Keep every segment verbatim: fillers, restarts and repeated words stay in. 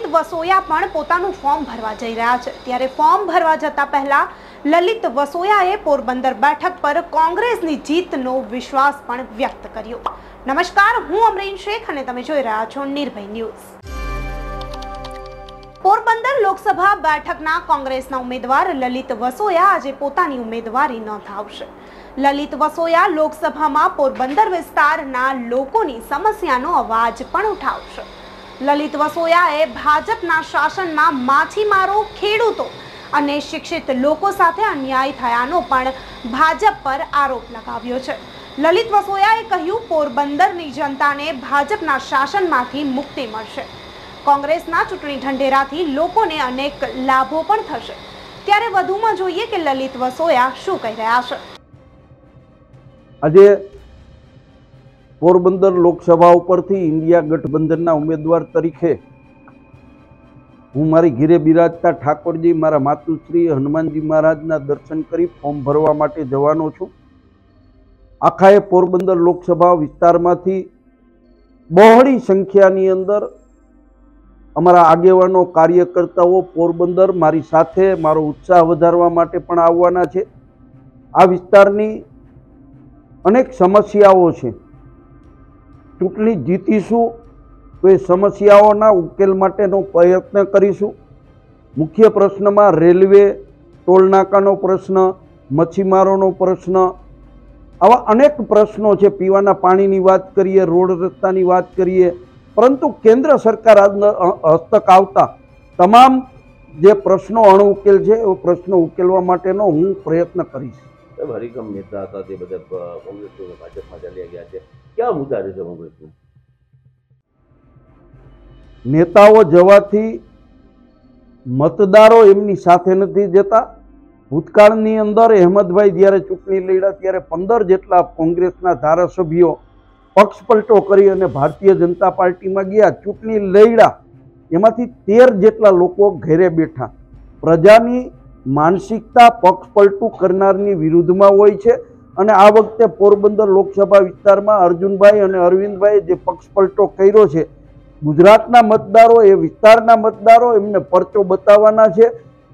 લલિત વસોયા પણ પોતાનું ફોર્મ ભરવા જઈ રહ્યા છે। ત્યારે ફોર્મ ભરવા જતા પહેલા લલિત વસોયાએ પોરબંદર બેઠક પર કોંગ્રેસની જીતનો વિશ્વાસ પણ વ્યક્ત કર્યો। નમસ્કાર, હું અમરીન શેખ અને તમે જોઈ રહ્યા છો નિર્ભય ન્યૂઝ। પોરબંદર લોકસભા બેઠકના કોંગ્રેસના ઉમેદવાર લલિત વસોયા આજે પોતાની ઉમેદવારી નોંધાવશે। લલિત વસોયા લોકસભામાં પોરબંદર વિસ્તારના લોકોની સમસ્યાનો અવાજ પણ ઉઠાવશે। લલિત વસોયાએ ભાજપના શાસનમાં માછીમારો, ખેડૂતો અને શિક્ષિત લોકો સાથે અન્યાય થયાનો પણ ભાજપ પર આરોપ લગાવ્યો છે। લલિત વસોયાએ કહ્યું, પોરબંદરની જનતાને ભાજપના શાસનમાંથી મુક્તિ મળશે। કોંગ્રેસના ચૂંટણી ઢંઢેરાથી લોકોને અનેક લાભો પણ થશે। ત્યારે વધુમાં જોઈએ કે લલિત વસોયા શું કહી રહ્યા છે। આજે પોરબંદર લોકસભા ઉપરથી ઇન્ડિયા ગઠબંધનના ઉમેદવાર તરીકે હું મારી ઘીરે બિરાજતા ઠાકોરજી મારા માતુશ્રી હનુમાનજી મહારાજના દર્શન કરી ફોર્મ ભરવા માટે જવાનો છું। આખાએ પોરબંદર લોકસભા વિસ્તારમાંથી બહોળી સંખ્યાની અંદર અમારા આગેવાનો, કાર્યકર્તાઓ પોરબંદર મારી સાથે મારો ઉત્સાહ વધારવા માટે પણ આવવાના છે। આ વિસ્તારની અનેક સમસ્યાઓ છે। ચૂંટણી જીતીશું તો એ સમસ્યાઓના ઉકેલ માટેનો પ્રયત્ન કરીશું। મુખ્ય પ્રશ્નમાં રેલવે, ટોલનાકાનો પ્રશ્ન, મચ્છીમારોનો પ્રશ્ન, આવા અનેક પ્રશ્નો છે। પીવાના પાણીની વાત કરીએ, રોડ રસ્તાની વાત કરીએ, પરંતુ કેન્દ્ર સરકાર હસ્તક આવતા તમામ જે પ્રશ્નો અણઉકેલ છે એ પ્રશ્નો ઉકેલવા માટેનો હું પ્રયત્ન કરીશ। હરિકમ નેતા હતા તે બધા કોંગ્રેસ ભાજપમાં ચાલ્યા ગયા છે, ક્યાં મુદ્દા રહેશે કોંગ્રેસનું? નેતાઓ જવાથી મતદારો એમની સાથે નથી જતા। ભૂતકાળની અંદર અહેમદભાઈ જ્યારે ચૂંટણી લડ્યા ત્યારે પંદર જેટલા કોંગ્રેસના ધારાસભ્યો પક્ષ પલટો કરી અને ભારતીય જનતા પાર્ટીમાં ગયા, ચૂંટણી લડ્યા, એમાંથી તેર જેટલા લોકો ઘરે બેઠા। પ્રજાની માનસિકતા પક્ષ પલટું કરનારની વિરુદ્ધમાં હોય છે અને આ વખતે પોરબંદર લોકસભા વિસ્તારમાં અર્જુનભાઈ અને અરવિંદભાઈએ જે પક્ષ પલટો કર્યો છે, ગુજરાતના મતદારો, એ વિસ્તારના મતદારો એમને પરચો બતાવવાના છે।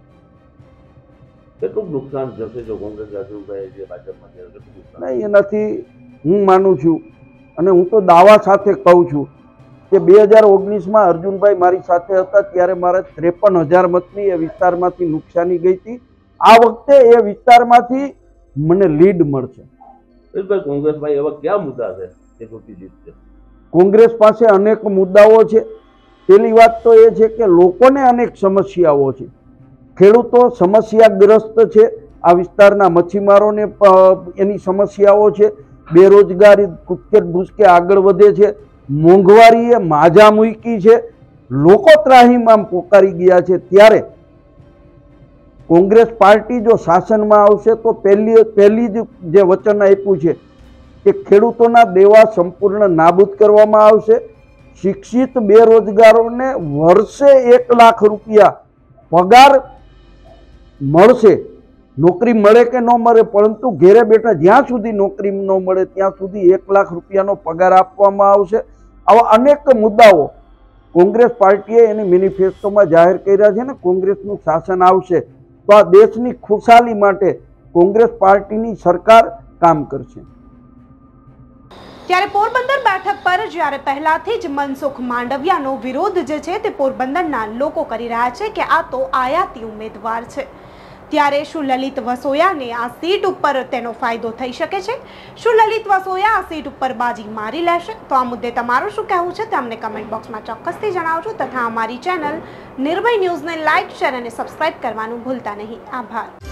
કેટલું નુકસાન જશે જો કોંગ્રેસ અર્જુનભાઈ જે ભાજપમાં ગયા? નહીં, એનાથી હું માનું છું અને હું તો દાવા સાથે કહું છું કે બે હજાર ઓગણીસમાં અર્જુનભાઈ મારી સાથે હતા ત્યારે મારે ત્રેપન હજાર મતની એ વિસ્તારમાંથી નુકસાની ગઈ હતી। આ વખતે એ વિસ્તારમાંથી મને લીડ મળશે। કોંગ્રેસભાઈ એવા ક્યાં મુદ્દા છે જે ચૂંટણી જીતશે? કોંગ્રેસ પાસે અનેક મુદ્દાઓ છે। પહેલી વાત તો એ છે કે લોકોને અનેક સમસ્યાઓ છે। ખેડૂતો સમસ્યાગ્રસ્ત છે, આ વિસ્તારના મચ્છીમારોને એની સમસ્યાઓ છે, બેરોજગારી કૂદકે ભૂસકે આગળ વધે છે, મોંઘવારીએ માજા મૂકી છે, લોકો ત્રાહીમામ પોકારી ગયા છે। ત્યારે કોંગ્રેસ પાર્ટી જો શાસનમાં આવશે તો પહેલી પહેલી જ જે વચન આપ્યું છે કે ખેડૂતોના દેવા સંપૂર્ણ નાબૂદ કરવામાં આવશે। શિક્ષિત બેરોજગારોને વર્ષે એક લાખ રૂપિયા પગાર મળશે। નોકરી મળે કે ન મળે, પરંતુ ઘેરે બેઠા જ્યાં સુધી નોકરી ન મળે ત્યાં સુધી એક લાખ રૂપિયાનો પગાર આપવામાં આવશે। આવા અનેક મુદ્દાઓ કોંગ્રેસ પાર્ટીએ એની મેનિફેસ્ટોમાં જાહેર કર્યા છે ને કોંગ્રેસનું શાસન આવશે તો આ દેશની ખુશહાલી માટે કોંગ્રેસ પાર્ટીની સરકાર કામ કરશે। ત્યારે પોરબંદર બેઠક પર જ્યારે પહેલાથી જ મનસુખ માંડવિયાનો વિરોધ જે છે તે પોરબંદરના લોકો કરી રહ્યા છે કે આ તો આયાતી ઉમેદવાર છે। ત્યારે શું લલિત વસોયાને આ સીટ ઉપર તેનો ફાયદો થઈ શકે છે? શું લલિત વસોયા આ સીટ ઉપર બાજી મારી લેશે? તો આ મુદ્દે તમારું શું કહેવું છે તે અમને કમેન્ટ બોક્સમાં ચોક્કસથી જણાવજો તથા અમારી ચેનલ નિર્ભય ન્યૂઝને લાઇક, શેર અને સબસ્ક્રાઇબ કરવાનું ભૂલતા નહીં। આભાર।